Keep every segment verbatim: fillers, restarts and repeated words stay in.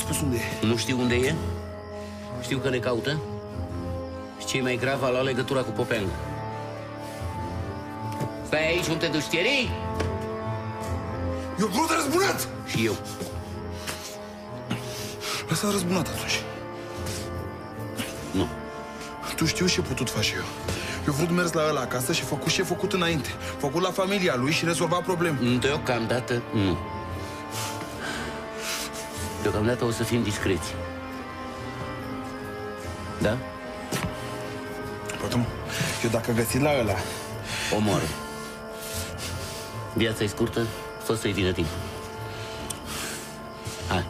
spus unde e. Nu știu unde e. Știu că ne caută. Și ce-i mai grav, a luat legătura cu Popeanu. Stai aici, unde te duci, Thierry? Eu vreau de răzbunat! Și eu. Lasă răzbunat atunci. Nu. Tu știu ce putut face eu. Eu vreau mers la ăla acasă și făcut ce făcut înainte. Făcut la familia lui și rezolva probleme. Deocamdată, nu. Deocamdată o să fim discreți. Da? Poate, mă, eu dacă găsit la ăla... Omoară. Viața e scurtă, fă să-i vină timp. Hai.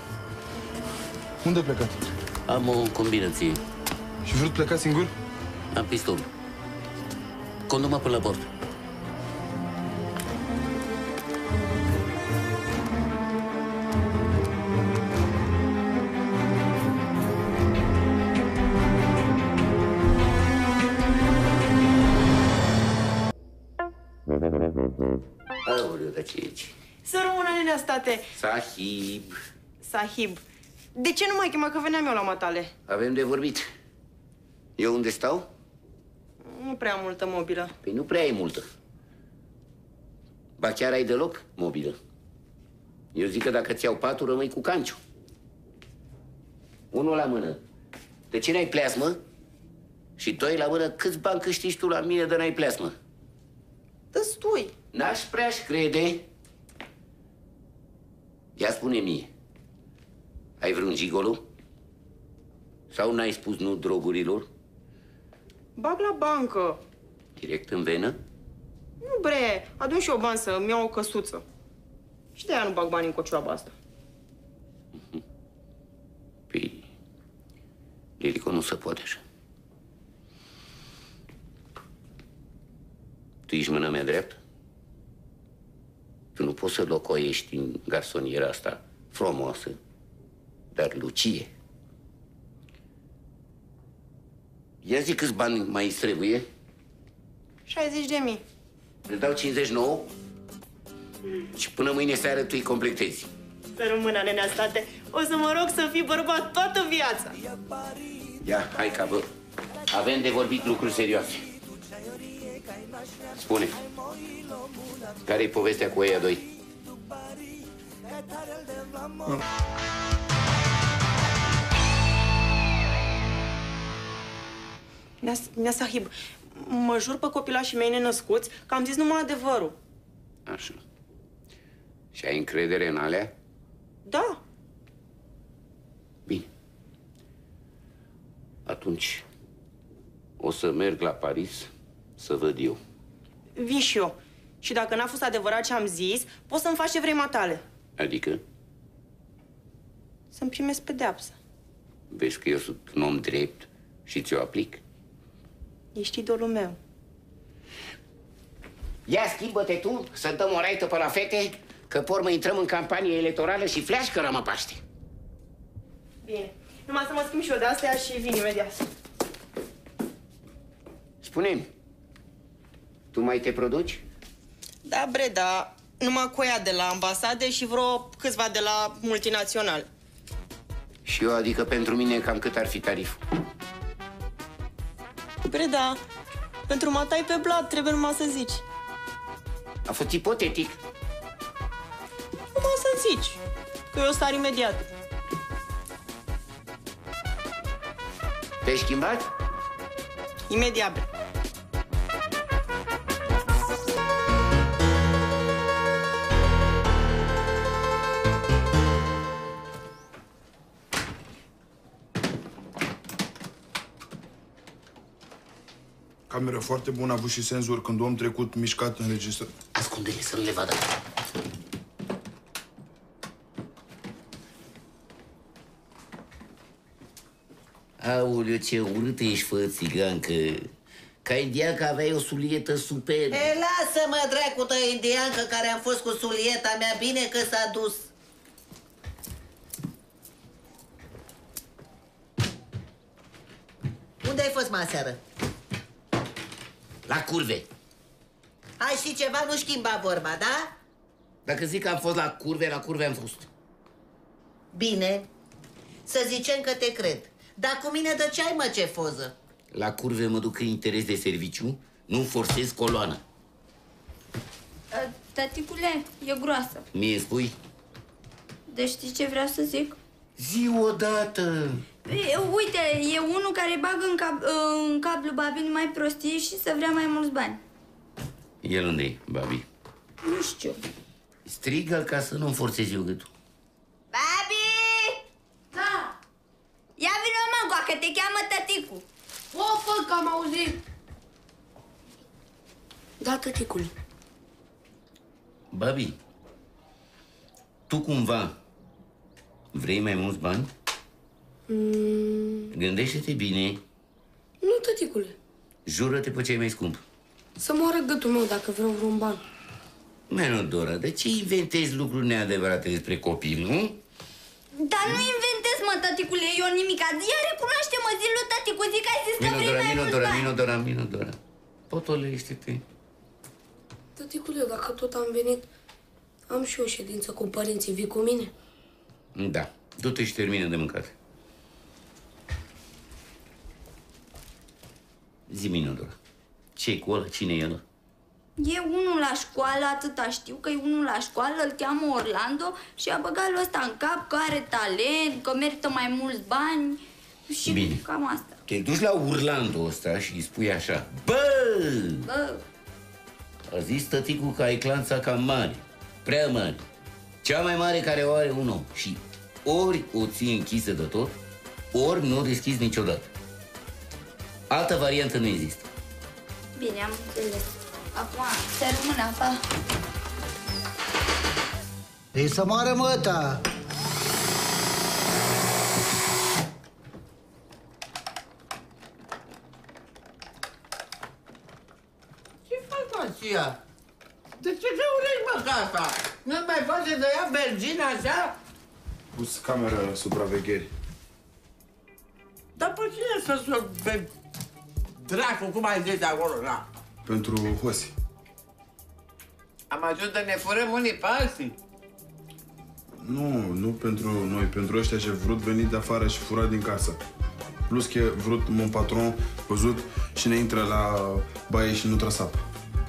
Unde plecat? Am o combinație. Și vreau pleca singur? Am pistol. Condu-mă până la port. Aoleu, dar ce ești? Să rămână, nenea, state. Sahib. Sahib. De ce nu mai chema, că veneam eu la matale? Avem de vorbit. Eu unde stau? Nu prea multă mobilă. Păi nu prea e multă. Ba chiar ai deloc mobilă. Eu zic că dacă ți iau patul, rămâi cu canciu. Unul la mână. De ce n-ai pleasmă? Și doi la mână, câți bani câștigi tu la mine de n-ai pleasmă? Destui. N-aș prea-aș crede. Ia spune mie. Ai vreun gigolo? Sau n-ai spus nu drogurilor? Bag la bancă. Direct în venă? Nu, bre, adun și eu bani să-mi iau o căsuță. Și de-aia nu bag bani în cocioaba asta. Păi, Lilico, nu se poate așa. Tu ești mâna mea dreaptă? Tu nu poți să locoiești în garsoniera asta frumoasă, dar Lucie. Ia zi câți bani mai îți trebuie? șaizeci de mii. Îți dau cincizeci și nouă și până mâine seară tu îi completezi. Să rămână, nenea, state. O să mă rog să fii bărbat toată viața. Ia, hai ca bă. Avem de vorbit lucruri serioase. Spune, care-i povestea cu ăia doi? Nea Sahib, mă jur pe copilașii mei nenăscuți că am zis numai adevărul. Așa. Și ai încredere în alea? Da. Bine. Atunci o să merg la Paris să văd eu. Vin și eu. Și dacă n-a fost adevărat ce am zis, poți să-mi faci ce vrei matale. Adică? Să-mi primesc pedeapsa. Vezi că eu sunt un om drept și ți-o aplic? Ești idolul meu. Ia, schimbă-te tu, să dăm o raită pe la fete, că pe urmă intrăm în campanie electorală și fleașcă rămă Paște. Bine. Numai să mă schimb și eu de astea și vin imediat. Spune-mi, tu mai te produci? Da, bre, da. Numai cu ea de la ambasade și vreo câțiva de la multinațional. Și eu, adică pentru mine, cam cât ar fi tariful? Bre, da. Pentru matai pe blat trebuie numai să zici. A fost ipotetic. Numai să zici, că eu sar imediat. Te-ai schimbat? Imediat, bre. Cameră foarte bună, a avut și senzor când om trecut mișcat înregistrat. Ascunde-le să nu le vadă. Aoleu, ce urâtă ești, fă, țigancă. Ca indiancă aveai o sulietă superbă. E, lasă-mă, dracu de indiancă care am fost cu sulieta mea, bine că s-a dus. Unde ai fost, mă, aseară? La curve. Hai, și ceva, nu schimba vorba, da? Dacă zic că am fost la curve, la curve am fost. Bine. Să zicem că te cred. Dar cu mine de ce ai, mă, ce foză? La curve mă duc în interes de serviciu, nu forsez coloana. Taticule, e groasă. Mie spui? Deci știi ce vreau să zic? Zi odată! E, uite, e unul care bagă în, cap, în cap lui Babi numai prostii și să vrea mai mulți bani. El unde-i, Babi? Nu știu. Strigă-l ca să nu-mi forțezi eu gâtul. Babi! Da! Ia vină, mă, că te cheamă tăticu. O, fă, că am auzit. Da, tăticule. Babi, tu cumva vrei mai mulți bani? Mm, Gândește-te bine. nu, tăticule. Jură-te pe ce e mai scump. Să moară gâtul meu dacă vreau vreun ban. Menu, Dora, de ce inventezi lucruri neadevărate despre copil, nu? Dar nu inventez, mă, tăticule, eu nimic. Ia recunoaște-mă, zi lui tăticu, zi că ai zis că vrei Minodora, mai mulți Minodora, bani. Minodora, Minodora. Potolește-te. Tăticule, dacă tot am venit, am și eu ședință cu părinții. Vii cu mine? Da, du-te și termină de mâncat. Zi, Minodora, ce-i cu ăla? Cine e ăla? E unul la școală, atâta știu că e unul la școală, îl cheamă Orlando și a băgat lui ăsta în cap că are talent, că merită mai mulți bani și Bine. cam asta. Te duci la Orlando ăsta și îi spui așa: Bă! Bă, A zis tăticul că ai clanța cam mare, prea mare. Cea mai mare care o are un om. Și ori o ții închisă de tot, ori nu o deschizi niciodată. Altă variantă nu există. bine, am înțeles. Acum, să rămână, pa. Ei să moară măta! Ce faci, Macia? De ce te urești, mă, casa? Nu mai poate să ia benzină așa? Pus cameră supraveghere. Dar pe cine să sun pe dracu, cum ai zis acolo, da? Pentru Hosi. Am ajuns să ne furăm unii pe alții. Nu, nu pentru noi, pentru ăștia ce vrut venit de afară și furat din casă. Plus că vrut mon patron văzut și ne intră la baie și nu trăsapă.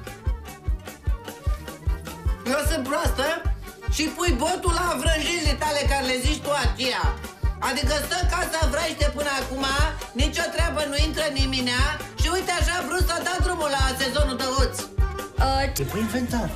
Eu sunt proastă și pui botul la vrăjile tale care le zici tu aceea. Adică stă casa vrăjte până acum, nicio treabă nu intră niminea și uite așa brusc a dat drumul la sezonul de hoți. Uh, E pe inventar.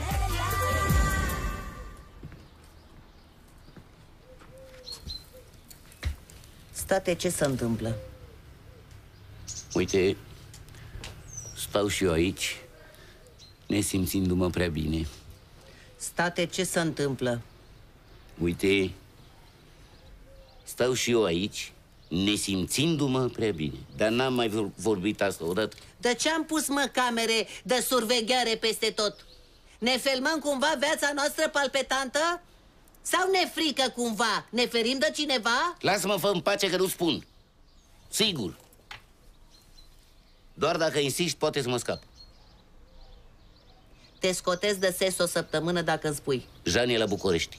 State, ce se întâmplă? Uite, stau și eu aici, nesimțindu-mă prea bine. State, ce se întâmplă? Uite, stau și eu aici, nesimțindu-mă prea bine. Dar n-am mai vor- vorbit asta odată. De ce am pus, mă, camere de surveghere peste tot? Ne filmăm cumva viața noastră palpetantă? Sau ne frică cumva? Ne ferim de cineva? Lasă-mă, fă în pace că nu spun. Sigur. Doar dacă insisti, poate să mă scap. Te scotez de ses o săptămână dacă îmi spui. Jean e la București.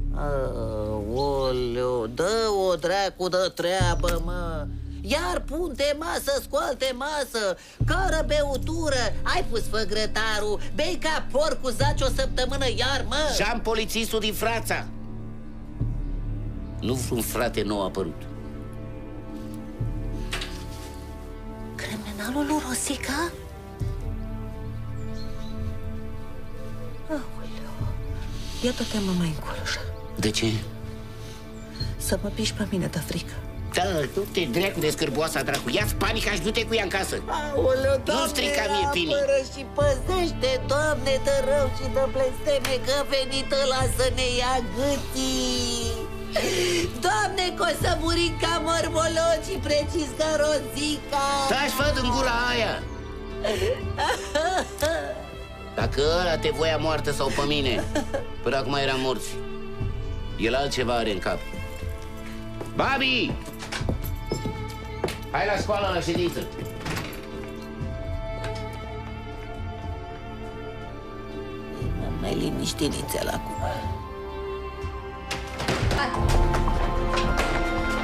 Aoleu, dă o dracu de treabă, mă. Iar punte masă, scoalte masă, cară beutură. Ai pus făgrătarul, bei ca porc cu zaci o săptămână iar, mă. Jean, polițistul din Franța. Nu un frate nou apărut. Criminalul lui Rosica? Aoleu, ia tot mă mai încolo așa. De ce? Să mă piși pe mine de frică. Da, du-te, dracu de scârboasa, dracu. Ia-ți panica și du-te cu ea în casă. Aoleu, Doamne, strica mie, Pini. apără și păzește, Doamne, de rău și de blesteme, că a venit ăla să ne ia gâtii. Doamne, că o să murim ca mormologii, precis ca Rozica. Taci, fă în gura aia. Dacă ăla te voia moartă sau pe mine, până acum eram morți. El altceva are în cap. Babi! Hai la școală, la ședință. M-am mai liniștit nițel acum. hai.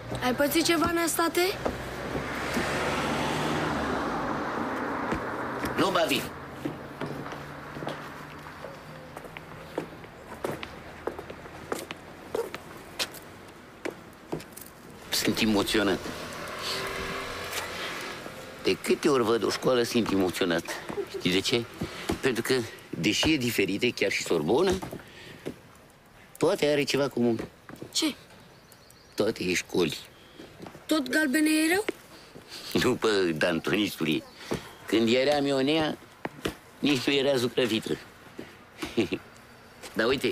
Ai pățit ceva, Năstate? Nu, Babi. Sunt emoționat. De câte ori văd o școală, sunt emoționat. Știi de ce? Pentru că, deși e diferită, chiar și Sorbona, toate are ceva comun. Ce? Toate e școli. Tot galbene erau? După dantonistului, când eram Ionea, nici nu era zucrăvitră. Dar uite,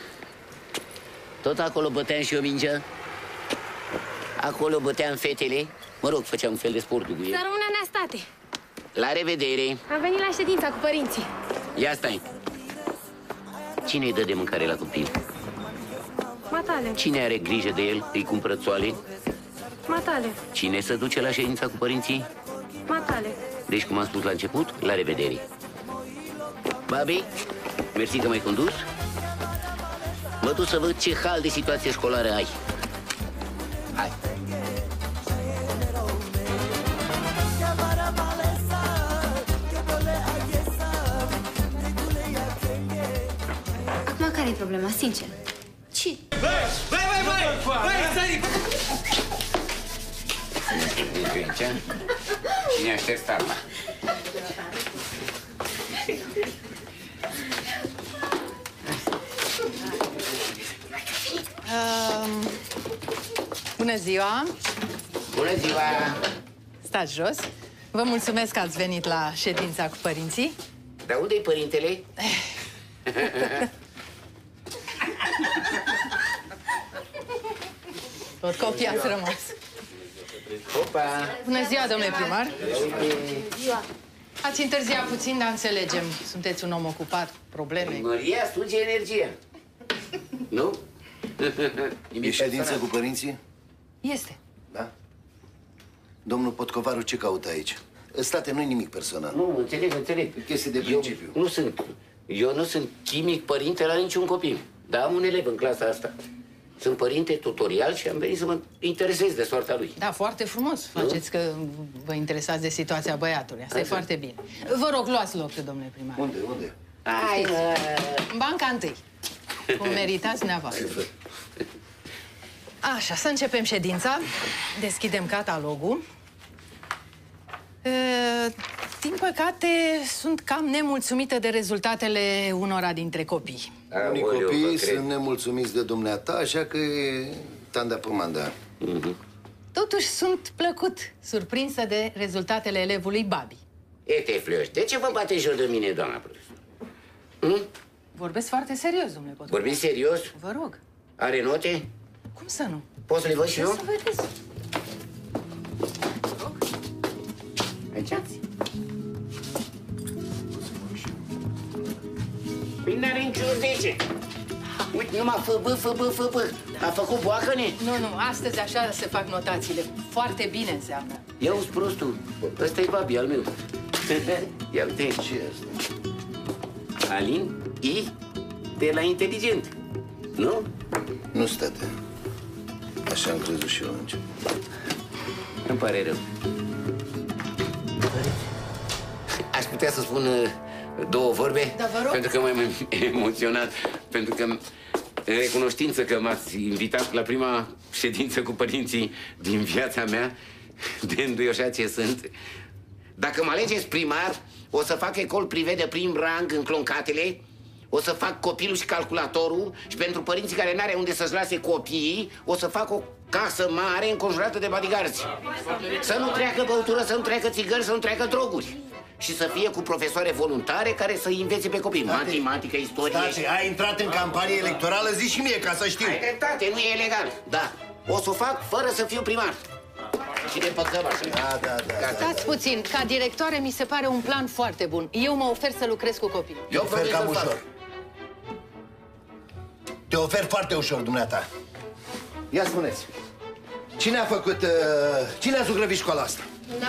tot acolo băteam și eu mingea, acolo băteam fetele, mă rog, făceam un fel de sportul cu Să el. rămână, Năstate. La revedere! Am venit la ședința cu părinții. Ia stai! Cine îi dă de mâncare la copil? Matale, Cine are grijă de el? Îi cumpără țoale? matale, Cine se duce la ședința cu părinții? matale. Deci, cum am spus la început, la revedere! Babi, mersi că m-ai condus. Mă duc să văd ce hal de situație școlară ai. Hai! Acum care e problema, sincer? Ce? Băi, băi, băi! Băi, stai! Cine a șters arma? Um, bună ziua! Bună ziua! Stați jos. Vă mulțumesc că ați venit la ședința cu părinții. Dar unde-i părintele? Tot copii ați rămas. Opa! Bună ziua, domnule primar! Ați întârziat puțin, dar înțelegem. Sunteți un om ocupat, probleme. Maria strânge energia. Nu? E ședință cu părinții? Este. Da? Domnul Potcovaru ce caută aici? State, nu-i nimic personal. Nu, înțeleg, înțeleg. Chestii de principiu. Eu nu sunt, eu nu sunt chimic părinte la niciun copil. Dar am un elev în clasa asta. Sunt părinte tutorial și am venit să mă interesez de soarta lui. Da, foarte frumos faceți că vă interesați de situația băiatului. Asta e foarte bine. Vă rog, luați loc, domnule primar. Unde, unde? Hai, În banca întâi. Cum meritați dumneavoastră. Așa, să începem ședința. Deschidem catalogul. E, din păcate, sunt cam nemulțumită de rezultatele unora dintre copii. Unii copii sunt nemulțumiți de dumneata, așa că e tanda pe manda. Totuși, sunt plăcut surprinsă de rezultatele elevului Babi. Ete, Flăș, de ce vă bate jur de mine, doamna profesor? Hm? Vorbesc foarte serios, domnule Potcovaru. Vorbiți serios? Vă rog. Are note? Cum să nu? Pot să le văd și eu? Să vedeți. Aici? Păi n-are nicio zece. Uite, numai fă bă, fă bă, fă bă. A făcut boacăne? Nu, nu, astăzi așa se fac notațiile. Foarte bine înseamnă. Ia uzi prostul. Ăsta e Babi, al meu. Ia uite. Ce e asta? Alin I de la inteligent. Nu? Nu, state. Așa am crezut și eu la început. Îmi pare rău. Aș putea să spun uh, două vorbe? Da, vă rog. Pentru că m-am emoționat. Pentru că, în recunoștință că m-ați invitat la prima ședință cu părinții din viața mea, de înduioșat ce sunt, dacă mă alegeți primar, o să fac ecol privé de prim rang în Cloncatele, o să fac copilul și calculatorul și pentru părinții care n-are unde să-și lase copiii, o să fac o casă mare înconjurată de bodyguards. Să nu treacă băutură, să nu treacă țigări, să nu treacă droguri. Și să fie cu profesoare voluntare care să-i învețe pe copii. State, matematică, istorie... State, ai intrat în campanie electorală? Zi și mie, ca să știu. Ai dreptate, nu e legal. Da. O să o fac fără să fiu primar. Și ne păcăm așa. Da, da, da. da. Stați puțin, ca directoare mi se pare un plan foarte bun. Eu mă ofer să lucrez cu copii. Te ofer cam ușor. Te ofer foarte ușor, dumneata. Ia spuneți, cine a făcut, uh, cine a zugrăvit școala asta?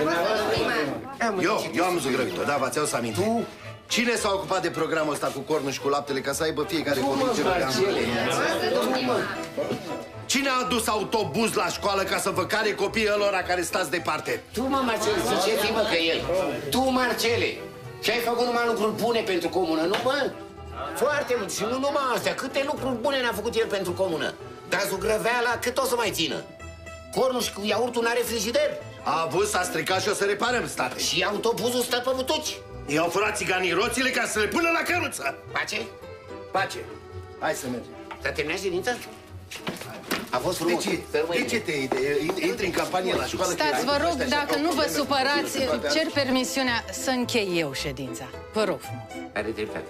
Eu, eu am zugrăvit-o, da, v-ați auzit aminte? Tu? Cine s-a ocupat de programul ăsta cu cornul și cu laptele ca să aibă fiecare copil ce vrea? Cine a adus autobuz la școală ca să vă care copiii ălora care stați departe? Tu, mă, Marcele, ziceți-mă că el. Tu, Marcele, și ai făcut numai lucruri bune pentru comună, nu, mă? Foarte mult. Și nu numai astea. Câte lucruri bune ne-a făcut el pentru comună. Dar zugrăveala cât o să mai țină? Cornul și cu iaurtul n-are frigider. A avut, s-a stricat și o să reparăm, state. Și autobuzul stă pe butuci. I-au furat țiganii roțile ca să le pună la căruță. Pace? Pace. Hai să mergem. S-a terminat ședința? A fost frumos. De ce? De ce te intri în campanie la școală? Stați, vă rog, dacă nu vă supărați, cer permisiunea să închei eu ședința. Vă rog frumos. Are dreptate.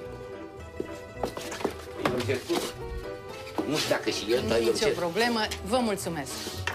Eu cer scuze. Nu știu dacă și el, dar eu Nici o cer. problemă. Vă mulțumesc.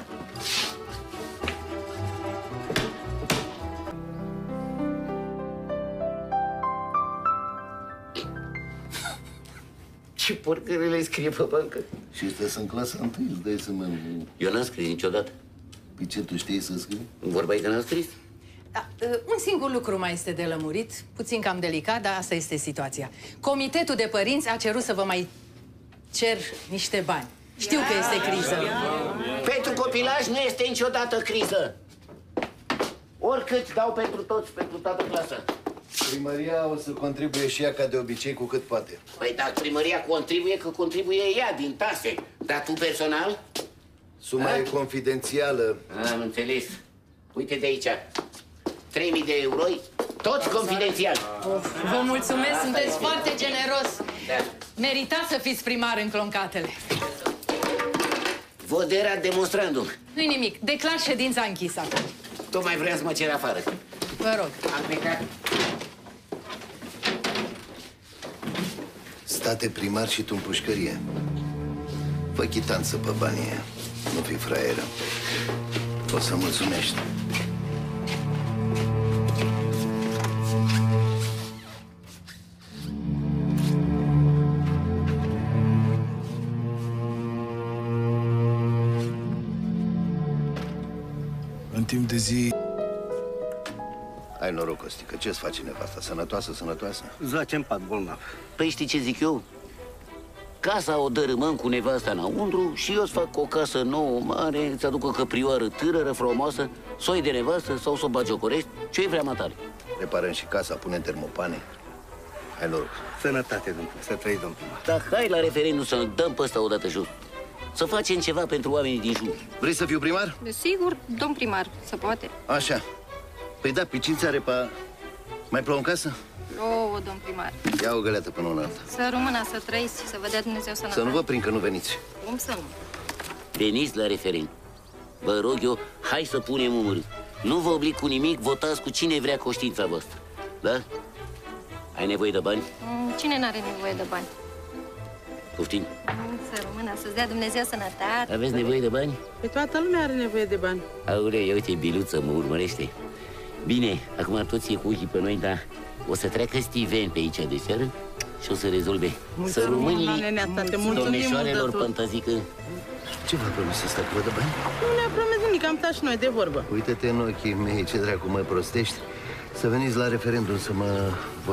Ce porcările scrie pe bancă? Și ăstea sunt clasa întâi, îți dai seama. Eu n-am scris niciodată. Păi ce, tu știi să scrii? Vorba e că n-am scris. Da, un singur lucru mai este de lămurit, puțin cam delicat, dar asta este situația. Comitetul de părinți a cerut să vă mai cer niște bani. Știu că este criză. Pentru copilaj nu este niciodată criză. Oricât dau pentru toți, pentru toată clasa. Primăria o să contribuie și ea ca de obicei cu cât poate. Păi dacă primăria contribuie, că contribuie ea din taxe. Dar tu personal? Suma A? e confidențială. Am înțeles. Uite de aici. trei mii de euro, toți confidențial. Vă mulțumesc, sunteți foarte generos. Da. Meritați să fiți primar în Cloncatele. Vodera demonstrandum. Nu-i nimic, declar ședința închisă acum. Tocmai vreau să mă cer afară. Vă rog. Am plecat. State primar și tu în pușcărie. Fă chitanță pe banii aia. Nu fi fraieră. O să mulțumești. În timp de zi... Ai noroc, Costică. Ce-ți face nevasta? Sănătoasă, sănătoasă? Zace în pat, bolnav. Păi știi ce zic eu? Casa o dărâmăm cu nevasta înăuntru și eu îți fac o casă nouă, mare, îți aduc o căprioară tânără, frumoasă, soi de nevastă sau să o bagiocorești, ce-i vrea matale. Reparăm și casa, punem termopane. Hai noroc. Sănătate, domnule. Să trăi, domn primar. Dar hai la referendum să-l dăm pe ăsta odată jos. Să facem ceva pentru oamenii din jur. Vrei să fiu primar? Sigur, domn primar, se poate. Așa. Păi da, Picința are pa... Mai plouă în casă? O, domn primar. Ia o găleată până una alta. Să rămână, să trăiți, să vă dea Dumnezeu sănătate. Să nu vă prind că nu veniți. Cum să nu? Veniți la referendum. Vă rog eu, hai să punem umărât. Nu vă oblig cu nimic, votați cu cine vrea conștiința voastră. Da? Ai nevoie de bani? Cine n-are nevoie de bani? Poftim? Să rămână, să-ți dea Dumnezeu sănătate. Aveți nevoie de bani? Pe toată lumea are nevoie de bani. Aoleu, ia uite, Biluță mă urmărește. Bine, acum toți e cu ochii pe noi, dar o să treacă Steven pe aici de seară și o să rezolve. Să rămânii domnișoarelor pântazică. Ce v-a promis ăsta că vă dă bani? Nu ne-a promis nimic, am stat și noi de vorbă. Uită-te în ochii mei, ce dracu mă prostești. Să veniți la referendum să mă...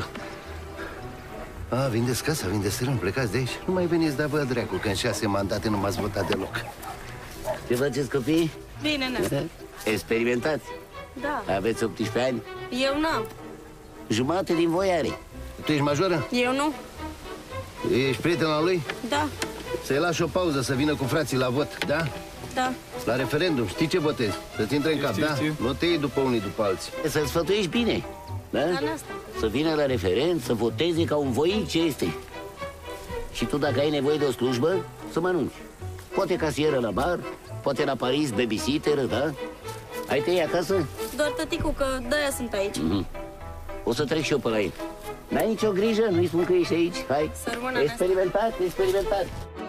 A, vindeți casa, vindeți teren, plecați de aici. Nu mai veniți, dar bă, dracu, că în șase mandate nu m-ați votat deloc. Ce faceți, copii? Bine, ne. Experimentați. Da. Aveți optsprezece ani? Eu n-am. Jumate din voi are. Tu ești majoră? Eu nu. Ești prietena lui? Da. Să-i lași o pauză să vină cu frații la vot, da? Da. La referendum, știi ce votezi? Să-ți intre în cap, da? Nu te iei după unii, după alții. Să-ți sfătuiești bine, da? Să vină la referend, să voteze ca un voinic ce este. Și tu, dacă ai nevoie de o slujbă, să mănânci. Poate casieră la bar, poate la Paris, babysitter, da? Ai te iei acasă? Doar tăticu, că de-aia sunt aici. Mm-hmm. O să trec și eu pe la el. N-ai nicio grijă, nu-i spun că ești aici. Hai, Să rămână, experimentat, experimentat.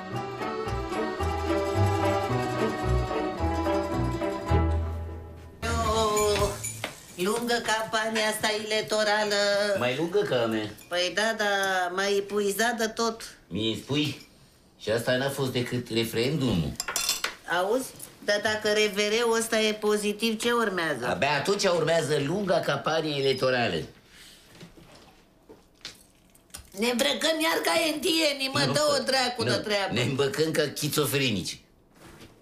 Lungă campania asta electorală. Mai lungă ca a mea. Păi da, dar mai epuizat de tot. Mi-i spui? Și asta n-a fost decât referendumul. Auzi? Dar dacă R V R-ul ăsta e pozitiv, ce urmează? Abia atunci urmează lunga campanie electorală. Ne îmbrăcăm iar ca entieni, mă, dă o dracu de treabă. Ne îmbăcăm ca schizofrenici.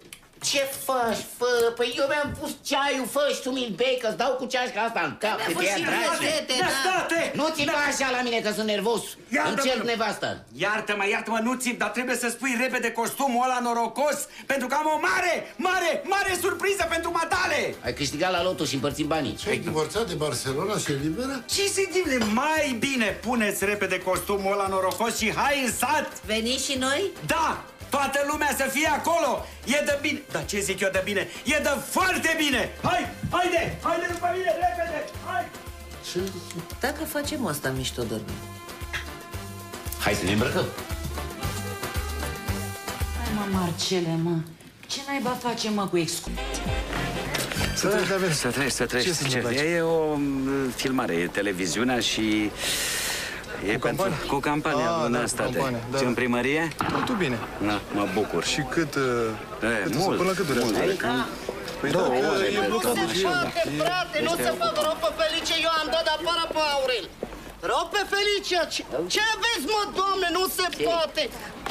Ce faci, fă? Păi eu mi-am pus ceaiul, fă și tu mi-l bei, că-ți dau cu ceașca asta în cap, că te-ia dragi. Nu țipa așa la mine, că sunt nervos. Îmi cer nevasta. Iartă-mă, iartă-mă, nu țip, dar trebuie să spui repede costumul ăla norocos, pentru că am o mare, mare, mare surpriză pentru matale. Ai câștigat la loto și împărțim banii. Ce, ai divorțat de Barcelona și e liberă? Ce zic, mai bine puneți repede costumul ăla norocos și hai în sat. Veniți și noi? Da! Toată lumea să fie acolo! E de bine! Dar ce zic eu de bine? E de foarte bine! Hai! Haide! Haide după mine, repede! Hai! Ce? Dacă facem asta mișto de noi. Hai să ne îmbrăcăm! Hai mă, Marcele, mă! Ce naiba facem, mă, cu excursie? Să treci, David. Să treci, să treci. Ce e o filmare, e televiziunea și... E cu campania? Cu campania, ah, în da, asta. Da. Ce în primărie? Tu bine. Da, mă bucur. Și cât... E, cât mult, până cât durează? Mult. Păi două ore. Nu se poate, frate, nu se poate. Rog pe Felice, eu am dat afară pe Aurel. Rog pe Felice, ce aveți, mă, doamne, nu se poate.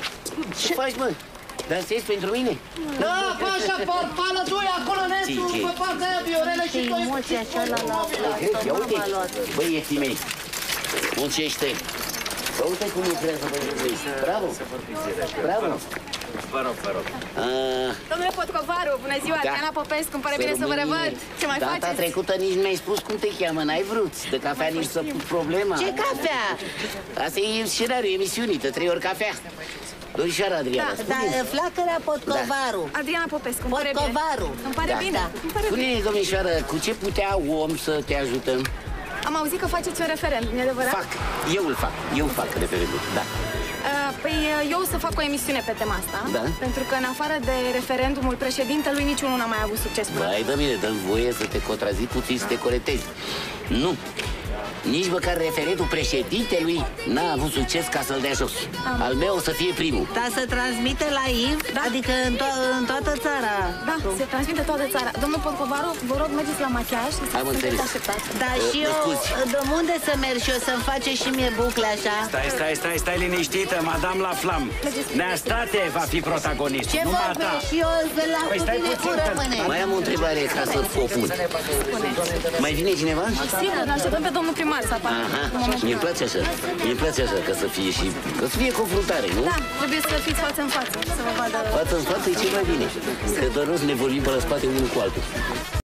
Ce faci, mă? Dansezi pentru mine? Da, fă așa, farfală, doi acolo, Nesu, pe partea aia, Viorele și doi... Emoția așa la la... Ia uite, băieții mei, muncește. Bă, uite cum lucrează băieții. Bravo! Bravo! Vă rog, vă rog. Domnule Potcovaru, bună ziua, Diana Popescu, îmi pare bine să vă revăd. Ce mai faceți? Data trecută nici nu mi-ai spus cum te cheamă, n-ai vrut. De cafea nici să pun problema. Ce cafea? Asta e scenariul emisiunii, de trei ori cafea. Domnișoara Adriana, da, da, flacăra Potcovaru. Da. Adriana Popescu, îmi pare Potcovaru. bine. Îmi pare da, bine. Da. Îmi pare Spune-ne, bine. domnișoară, cu ce putea om să te ajutăm? Am auzit că faceți un referendum, e adevărat? Fac, eu îl fac, eu fac referendum, da. Uh, păi eu o să fac o emisiune pe tema asta, da? Pentru că în afară de referendumul președintelui, niciunul n-a mai avut succes până. Băi, dă mine, dă-mi voie să te contrazic puțin, să te corectezi. Nu. Nici măcar referendul președintelui n-a avut succes ca să-l dea jos. Am. Al meu o să fie primul. Dar să transmite live? Da? Adică în, to în toată țara? Da, se transmite toată țara. Domnul Potcovaru, vă rog, mergeți la machiaj și am înțeles. Da, uh, și eu, de unde să merg și eu să-mi face și mie bucle așa? Stai, stai, stai, stai liniștită, madame la flam. Neastate va fi protagonist. Ce vorbești? Și eu de la păi stai puțin, că... Mai am o întrebare ca să o pun. Mai vine cineva? Sigur, ne așteptăm pe domnul primar să apară. Aha, mi-e place așa, mi-e place așa, că să fie și, că să fie confruntare, nu? Da, trebuie să fiți față în față, să vă vadă... Față în față e cel mai bine, că doar nu să ne vorbim pe la spate unul cu altul.